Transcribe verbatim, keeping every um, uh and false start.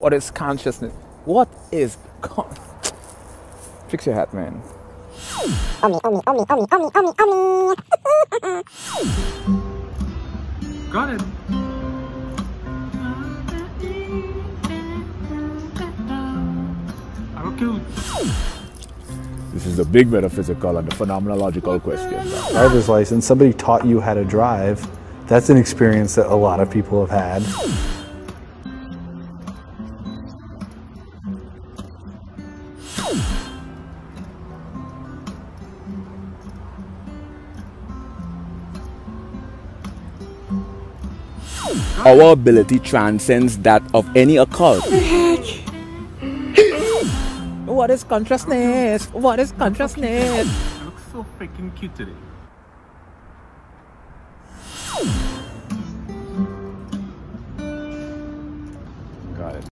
What is consciousness? What is con... Fix your hat, man. Omni, omni, omni, omni, omni, omni, omni. Got it. Okay. This is the big metaphysical and the phenomenological question. Driver's license, somebody taught you how to drive. That's an experience that a lot of people have had. Our ability transcends that of any occult. What is consciousness? What is consciousness? I look so freaking cute today.